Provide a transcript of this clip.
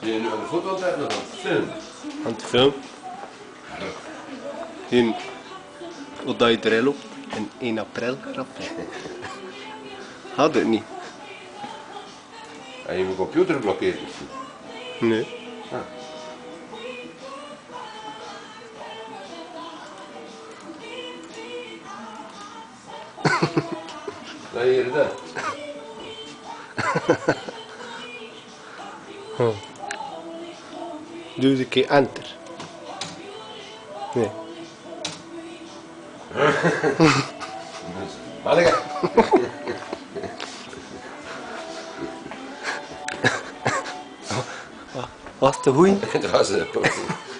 Ben je nu aan de foto altijd nog aan het filmen? Aan het filmen. In wat je erin loopt. Een 1 april grapje. Had het niet. En je mijn computer blokkeert misschien? Nee. Ah. Laat hier dat. Doe eens een keer enter. Nee. Manneke. Was de goeie? Dat was het.